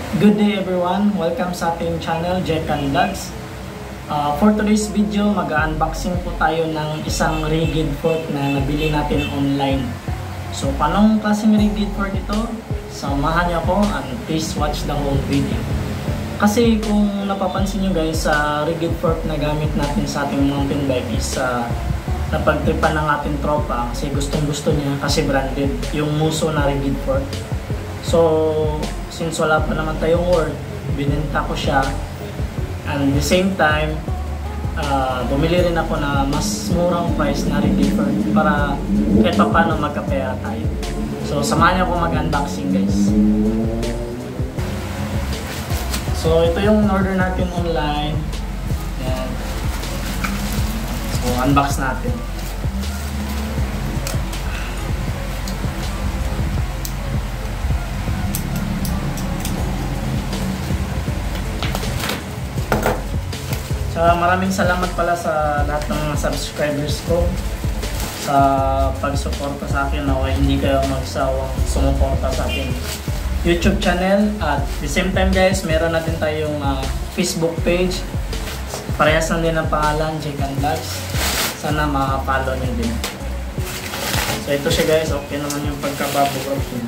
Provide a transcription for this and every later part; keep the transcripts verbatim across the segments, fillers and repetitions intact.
Good day everyone! Welcome sa ating channel, Jekan Vlogs. Uh, for today's video, mag-unboxing po tayo ng isang rigid fork na nabili natin online. So, paanong klaseng rigid fork ito? Samahan niyo ako and please watch the whole video. Kasi kung napapansin nyo guys, sa uh, rigid fork na gamit natin sa ating mountain bike is uh, napagtripan ng ating tropa kasi gustong gusto niya kasi branded yung Muso na rigid fork. So, since wala pa naman tayong work, binenta ko siya. And at the same time, uh, bumili rin ako na mas murang price na rigid fork para kahit pa paano magkapera tayo. So, samahan niyo ako mag-unboxing guys. So, ito yung order natin online. Yan. So, unbox natin. So, maraming salamat pala sa lahat ng mga subscribers ko sa pagsuporta sa akin. Naway hindi kayo magsawang sumuporta sa akin YouTube channel. At the same time guys, meron na din tayong uh, Facebook page. Parehas na din ang pangalan, Jekan Vlogs. Sana makapollow nyo din. So ito siya guys, okay naman yung pagkababog niya.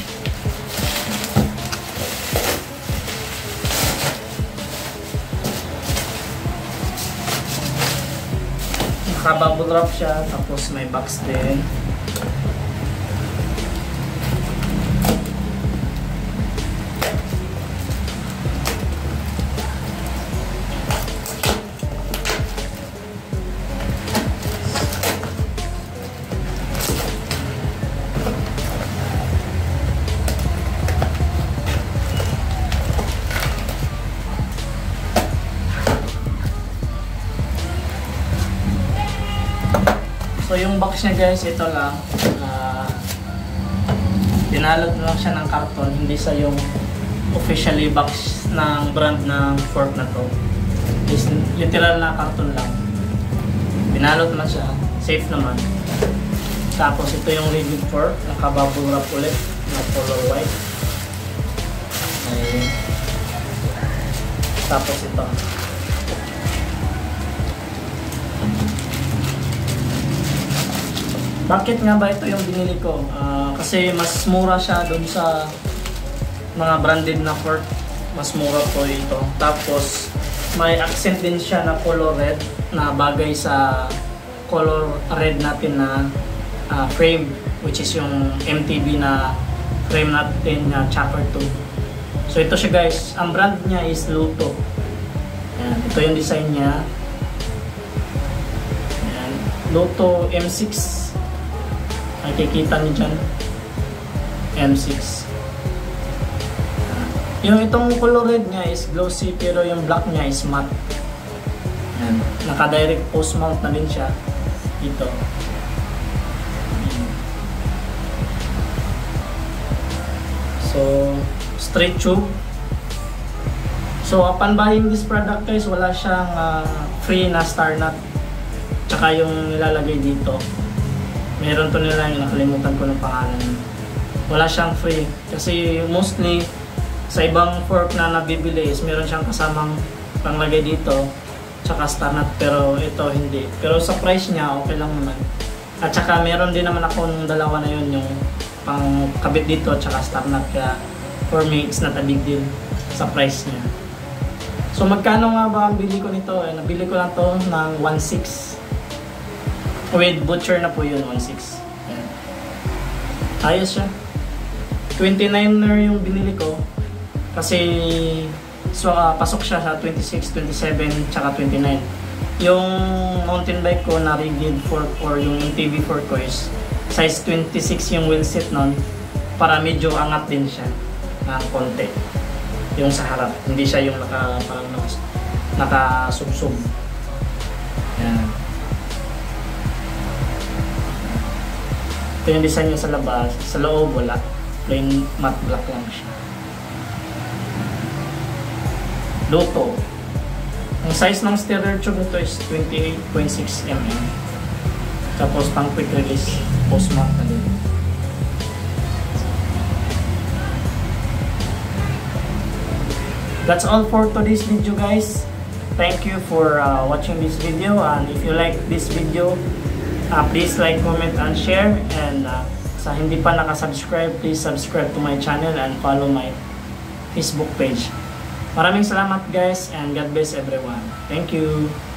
Bubble wrap siya, tapos may box din. So yung box niya guys, ito lang. Uh, Dinalot lang siya ng karton, hindi sa yung officially box ng brand ng fork na to. Is literal na karton lang. Binalot na siya, safe naman. Tapos ito yung rigid fork, naka-bubble wrap ulit, na color white. Ayun. Tapos ito. Bakit nga ba ito yung binili ko? Uh, kasi mas mura siya doon sa mga branded na fork. Mas mura po ito. Tapos may accent din siya na color red na bagay sa color red natin na uh, frame, which is yung M T B na frame natin na chopper two. So ito siya guys. Ang brand niya is Luto. Ayan, ito yung design niya. Ayan, Luto M six. Nakikita niyo dyan, M six. Yung itong color red niya is glossy, pero yung black niya is matte. Yan. Naka-direct post mount na din siya dito. So, straight tube. So, upon buying this product guys, wala siyang uh, free na star nut. Tsaka yung nilalagay dito. Meron to nila yung nakalimutan ko ng pangalan. Wala siyang free. Kasi mostly sa ibang fork na nabibili is meron siyang kasamang panglagay dito tsaka star nut, pero ito hindi. Pero sa price niya okay lang naman. At saka meron din naman ako ng dalawa na yun, yung pang kabit dito at saka star nut, kaya for me it's not a big deal sa price niya. So magkano nga ba ang bili ko nito? Eh, nabili ko lang to ng one six. With butcher na po yun, one six. Ayan. Ayos siya. twenty-nine na yung binili ko. Kasi so, uh, pasok siya sa twenty-six, twenty-seven, tsaka twenty-nine. Yung mountain bike ko na rigid fork or yung M T B fork ko is size twenty-six yung wheel set nun. Para medyo angat din siya ng konti. Yung sa harap. Hindi siya yung naka, parang nakasubsub. Ayan. Ito yung design niya sa labas. Sa loob wala. Plain matte black lang siya. Luto. Ang size ng steerer tube nito is twenty-eight point six millimeters. Tapos pang quick release post mount na din. that's all for today's video, guys. Thank you for uh, watching this video, and if you like this video, uh, please like, comment, and share. And uh, sa hindi pa nakasubscribe, please subscribe to my channel and follow my Facebook page. Maraming salamat, guys, and God bless everyone. Thank you.